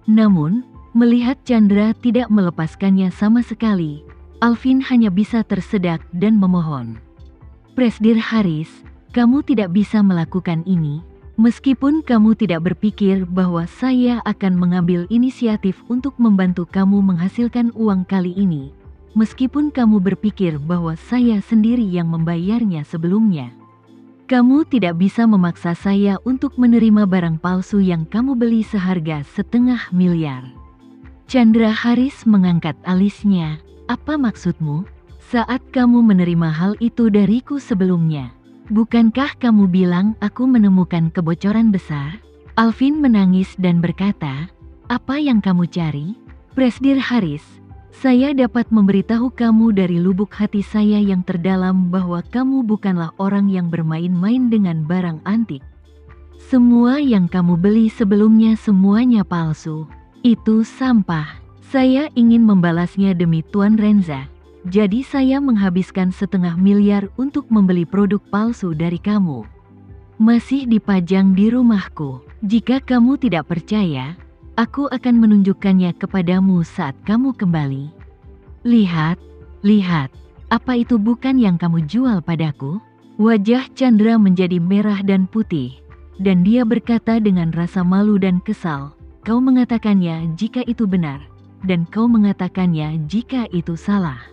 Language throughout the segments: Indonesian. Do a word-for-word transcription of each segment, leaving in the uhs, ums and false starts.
Namun, melihat Chandra tidak melepaskannya sama sekali, Alvin hanya bisa tersedak dan memohon. Presdir Haris, kamu tidak bisa melakukan ini. Meskipun kamu tidak berpikir bahwa saya akan mengambil inisiatif untuk membantu kamu menghasilkan uang kali ini, meskipun kamu berpikir bahwa saya sendiri yang membayarnya sebelumnya, kamu tidak bisa memaksa saya untuk menerima barang palsu yang kamu beli seharga setengah miliar. Chandra Haris mengangkat alisnya. Apa maksudmu? Saat kamu menerima hal itu dariku sebelumnya, bukankah kamu bilang aku menemukan kebocoran besar? Alvin menangis dan berkata, apa yang kamu cari? Presdir Haris, saya dapat memberitahu kamu dari lubuk hati saya yang terdalam bahwa kamu bukanlah orang yang bermain-main dengan barang antik. Semua yang kamu beli sebelumnya semuanya palsu. Itu sampah. Saya ingin membalasnya demi Tuan Renza. Jadi saya menghabiskan setengah miliar untuk membeli produk palsu dari kamu. Masih dipajang di rumahku. Jika kamu tidak percaya, aku akan menunjukkannya kepadamu saat kamu kembali. Lihat, lihat, apa itu bukan yang kamu jual padaku? Wajah Chandra menjadi merah dan putih, dan dia berkata dengan rasa malu dan kesal, kau mengatakannya jika itu benar, dan kau mengatakannya jika itu salah.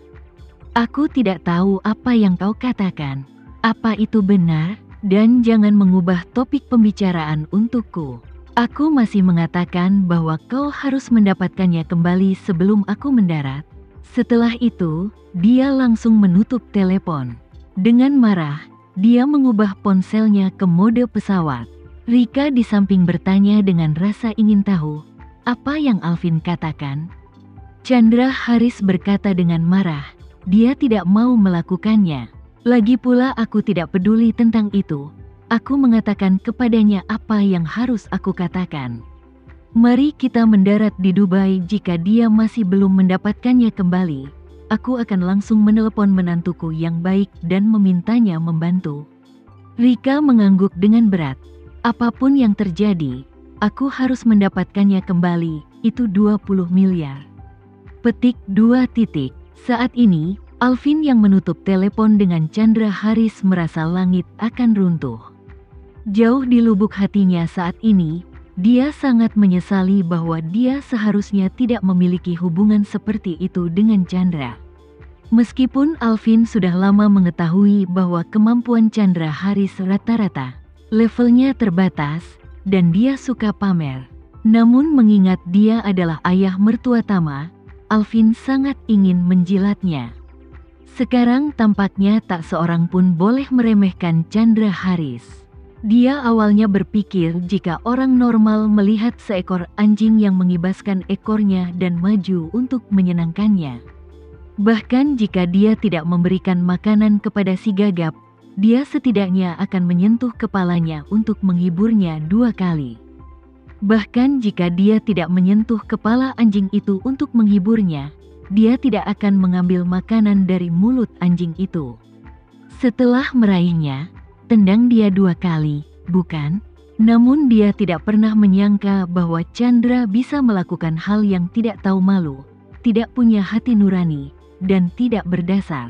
Aku tidak tahu apa yang kau katakan. Apa itu benar? Dan jangan mengubah topik pembicaraan untukku. Aku masih mengatakan bahwa kau harus mendapatkannya kembali sebelum aku mendarat. Setelah itu, dia langsung menutup telepon. Dengan marah, dia mengubah ponselnya ke mode pesawat. Rika di samping bertanya dengan rasa ingin tahu, apa yang Alvin katakan? Chandra Haris berkata dengan marah, dia tidak mau melakukannya. Lagi pula aku tidak peduli tentang itu. Aku mengatakan kepadanya apa yang harus aku katakan. Mari kita mendarat di Dubai. Jika dia masih belum mendapatkannya kembali, aku akan langsung menelepon menantuku yang baik dan memintanya membantu. Rika mengangguk dengan berat. Apapun yang terjadi, aku harus mendapatkannya kembali. Itu dua puluh miliar. Petik dua titik. Saat ini, Alvin yang menutup telepon dengan Chandra Haris merasa langit akan runtuh. Jauh di lubuk hatinya saat ini, dia sangat menyesali bahwa dia seharusnya tidak memiliki hubungan seperti itu dengan Chandra. Meskipun Alvin sudah lama mengetahui bahwa kemampuan Chandra Haris rata-rata, levelnya terbatas, dan dia suka pamer. Namun mengingat dia adalah ayah mertua Tama, Alvin sangat ingin menjilatnya. Sekarang tampaknya tak seorang pun boleh meremehkan Chandra Haris. Dia awalnya berpikir jika orang normal melihat seekor anjing yang mengibaskan ekornya dan maju untuk menyenangkannya. Bahkan jika dia tidak memberikan makanan kepada si gagap, dia setidaknya akan menyentuh kepalanya untuk menghiburnya dua kali. Bahkan jika dia tidak menyentuh kepala anjing itu untuk menghiburnya, dia tidak akan mengambil makanan dari mulut anjing itu. Setelah meraihnya, tendang dia dua kali, bukan? Namun dia tidak pernah menyangka bahwa Chandra bisa melakukan hal yang tidak tahu malu, tidak punya hati nurani, dan tidak berdasar.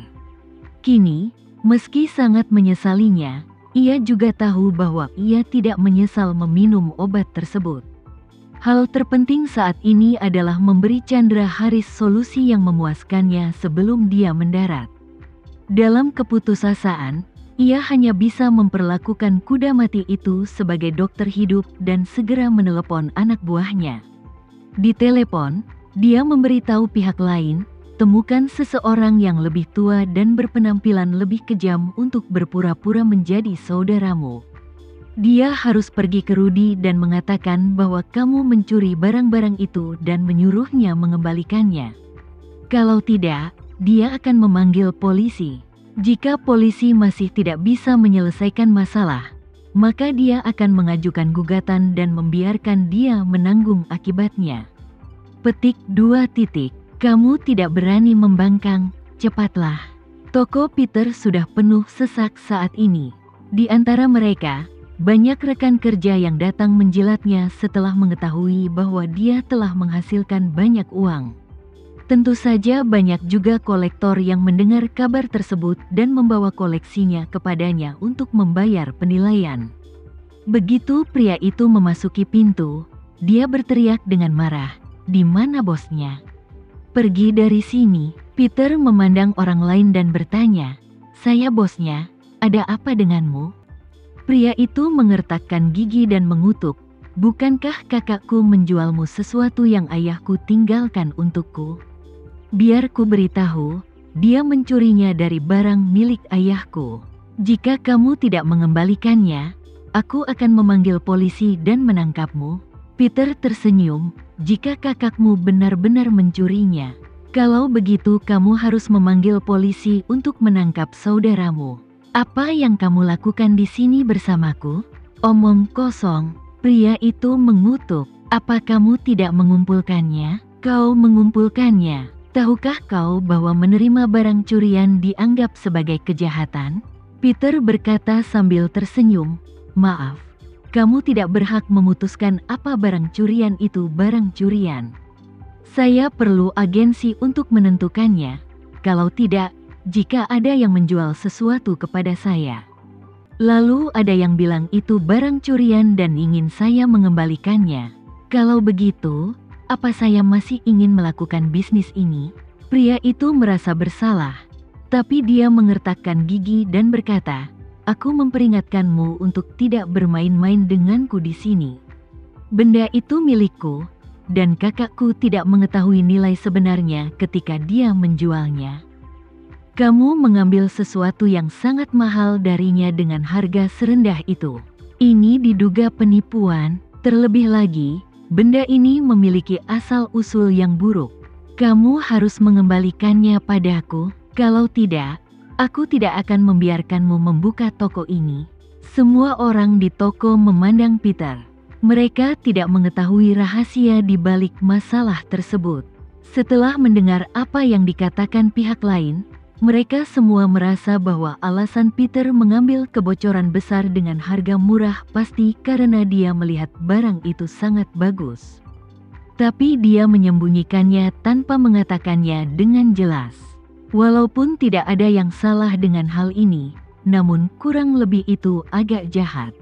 Kini, meski sangat menyesalinya, ia juga tahu bahwa ia tidak menyesal meminum obat tersebut. Hal terpenting saat ini adalah memberi Chandra Haris solusi yang memuaskannya sebelum dia mendarat. Dalam keputusasaan, ia hanya bisa memperlakukan kuda mati itu sebagai dokter hidup dan segera menelepon anak buahnya. Di telepon, dia memberitahu pihak lain, temukan seseorang yang lebih tua dan berpenampilan lebih kejam untuk berpura-pura menjadi saudaramu. Dia harus pergi ke Rudy dan mengatakan bahwa kamu mencuri barang-barang itu dan menyuruhnya mengembalikannya. Kalau tidak, dia akan memanggil polisi. Jika polisi masih tidak bisa menyelesaikan masalah, maka dia akan mengajukan gugatan dan membiarkan dia menanggung akibatnya. Petik dua titik. Kamu tidak berani membangkang, cepatlah. Toko Peter sudah penuh sesak saat ini. Di antara mereka, Banyak rekan kerja yang datang menjilatnya setelah mengetahui bahwa dia telah menghasilkan banyak uang. Tentu saja banyak juga kolektor yang mendengar kabar tersebut dan membawa koleksinya kepadanya untuk membayar penilaian. Begitu pria itu memasuki pintu, dia berteriak dengan marah, "Di mana bosnya? Pergi dari sini." Peter memandang orang lain dan bertanya, "Saya bosnya, ada apa denganmu?" Pria itu mengertakkan gigi dan mengutuk, "Bukankah kakakku menjualmu sesuatu yang ayahku tinggalkan untukku? Biar ku beritahu, dia mencurinya dari barang milik ayahku. Jika kamu tidak mengembalikannya, aku akan memanggil polisi dan menangkapmu." Peter tersenyum, "Jika kakakmu benar-benar mencurinya, kalau begitu kamu harus memanggil polisi untuk menangkap saudaramu. Apa yang kamu lakukan di sini bersamaku?" "Omong kosong," pria itu mengutuk. "Apa kamu tidak mengumpulkannya? Kau mengumpulkannya. Tahukah kau bahwa menerima barang curian dianggap sebagai kejahatan?" Peter berkata sambil tersenyum, "Maaf, kamu tidak berhak memutuskan apa barang curian itu barang curian. Saya perlu agensi untuk menentukannya. Kalau tidak, jika ada yang menjual sesuatu kepada saya, lalu ada yang bilang itu barang curian dan ingin saya mengembalikannya, kalau begitu, apa saya masih ingin melakukan bisnis ini?" Pria itu merasa bersalah, tapi dia mengertakkan gigi dan berkata, "Aku memperingatkanmu untuk tidak bermain-main denganku di sini. Benda itu milikku, dan kakakku tidak mengetahui nilai sebenarnya ketika dia menjualnya. Kamu mengambil sesuatu yang sangat mahal darinya dengan harga serendah itu. Ini diduga penipuan, terlebih lagi, benda ini memiliki asal-usul yang buruk. Kamu harus mengembalikannya padaku, kalau tidak, aku tidak akan membiarkanmu membuka toko ini." Semua orang di toko memandang Peter. Mereka tidak mengetahui rahasia di balik masalah tersebut. Setelah mendengar apa yang dikatakan pihak lain, mereka semua merasa bahwa alasan Peter mengambil kebocoran besar dengan harga murah pasti karena dia melihat barang itu sangat bagus. Tapi dia menyembunyikannya tanpa mengatakannya dengan jelas. Walaupun tidak ada yang salah dengan hal ini, namun kurang lebih itu agak jahat.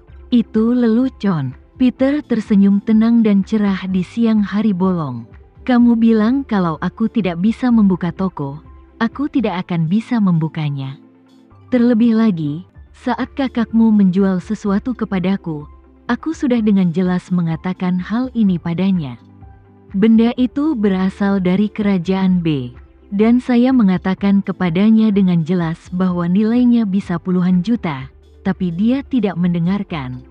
"Itu lelucon." Peter tersenyum tenang dan cerah di siang hari bolong. "Kamu bilang kalau aku tidak bisa membuka toko. Aku tidak akan bisa membukanya. Terlebih lagi, saat kakakmu menjual sesuatu kepadaku, aku sudah dengan jelas mengatakan hal ini padanya. Benda itu berasal dari kerajaan B, dan saya mengatakan kepadanya dengan jelas bahwa nilainya bisa puluhan juta, tapi dia tidak mendengarkan.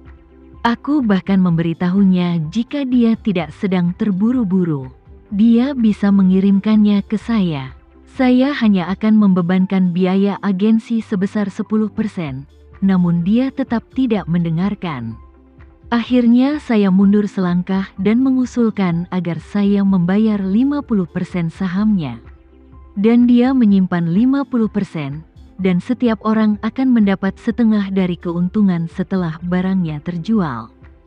Aku bahkan memberitahunya jika dia tidak sedang terburu-buru, dia bisa mengirimkannya ke saya. Saya hanya akan membebankan biaya agensi sebesar sepuluh persen, namun dia tetap tidak mendengarkan. Akhirnya saya mundur selangkah dan mengusulkan agar saya membayar lima puluh persen sahamnya. Dan dia menyimpan lima puluh persen, dan setiap orang akan mendapat setengah dari keuntungan setelah barangnya terjual.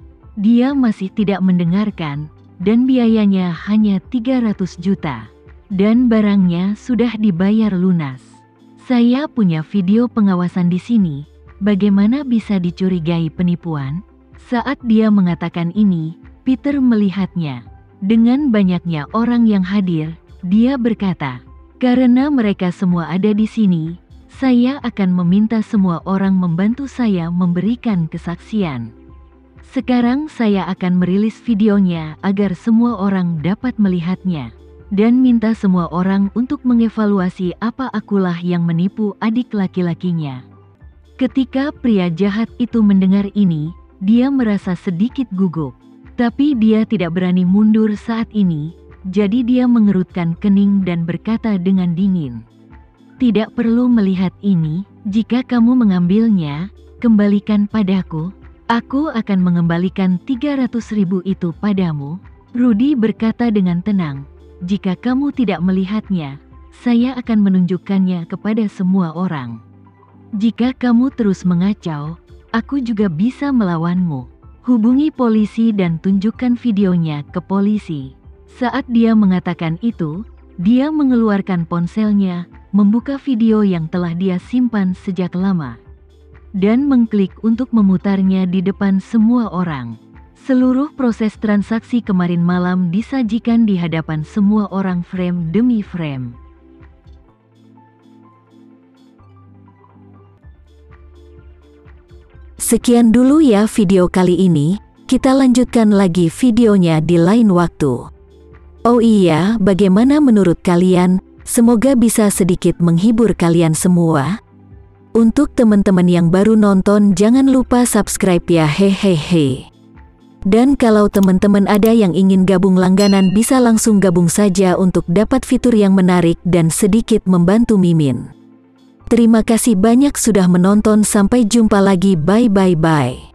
Dia masih tidak mendengarkan, dan biayanya hanya tiga ratus juta. Dan barangnya sudah dibayar lunas. Saya punya video pengawasan di sini. Bagaimana bisa dicurigai penipuan?" Saat dia mengatakan ini, Peter melihatnya. Dengan banyaknya orang yang hadir, dia berkata, "Karena mereka semua ada di sini, saya akan meminta semua orang membantu saya memberikan kesaksian. Sekarang saya akan merilis videonya agar semua orang dapat melihatnya. Dan minta semua orang untuk mengevaluasi apa akulah yang menipu adik laki-lakinya." Ketika pria jahat itu mendengar ini, dia merasa sedikit gugup. Tapi dia tidak berani mundur saat ini, jadi dia mengerutkan kening dan berkata dengan dingin, "Tidak perlu melihat ini, jika kamu mengambilnya, kembalikan padaku. Aku akan mengembalikan tiga ratus ribu itu padamu." Rudy berkata dengan tenang, "Jika kamu tidak melihatnya, saya akan menunjukkannya kepada semua orang. Jika kamu terus mengacau, Aku juga bisa melawanmu. Hubungi polisi dan tunjukkan videonya ke polisi. Saat dia mengatakan itu, dia mengeluarkan ponselnya, membuka video yang telah dia simpan sejak lama, dan mengklik untuk memutarnya di depan semua orang. Seluruh proses transaksi kemarin malam disajikan di hadapan semua orang frame demi frame. Sekian dulu ya video kali ini, kita lanjutkan lagi videonya di lain waktu. Oh iya, bagaimana menurut kalian? Semoga bisa sedikit menghibur kalian semua. Untuk teman-teman yang baru nonton, jangan lupa subscribe ya, hehehe. Dan kalau teman-teman ada yang ingin gabung langganan, bisa langsung gabung saja untuk dapat fitur yang menarik dan sedikit membantu Mimin. Terima kasih banyak sudah menonton, sampai jumpa lagi, bye bye bye.